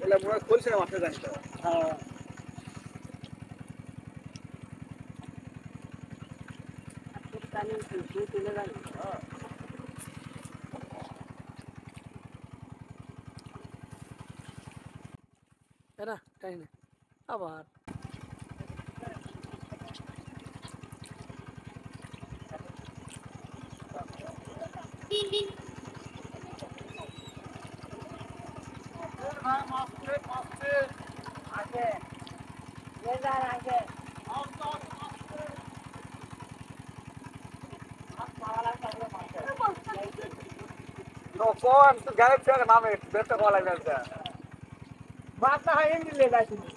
এলা মনে কইছে মাঠে জানি তো হ্যাঁ পানি তুলে জানি এরা তাই না আবার আগে লেজার আগে নো কোন তো গায়ে থেকে নামে বেতে কলা লাগছে বাস না হয় এমনি লেজার তুমি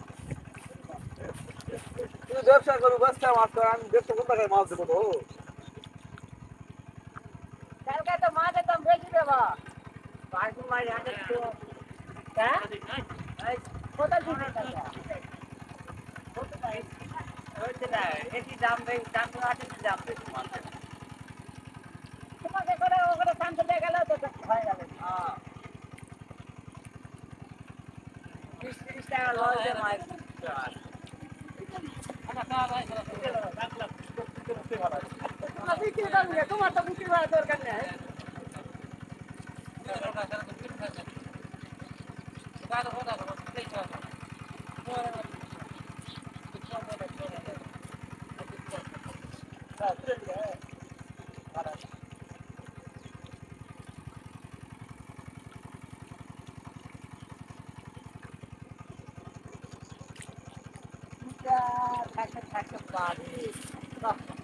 তুই ব্যবসা করু ব্যবসা মাছ কর আমি দেখতে কোন জায়গায় মাছ দেবো তো কালকে তো মাঠে তো বেশি দেবা বাকি মাছ হাতে তো হ্যাঁ কোথায় দিবি টাকা হচ্ছে না এটি দাম বেশি দাম তো আছে দাম বেশি তোমাকে করে ওখানে শান্ত দিয়ে গেলেও তো হয়ে যাবে হ্যাঁ 30 টাকা লস দিয়ে মাছ বিক্রি করবি তোমার তো বিক্রি করার দরকার নেই থাকতে থাকতে পারে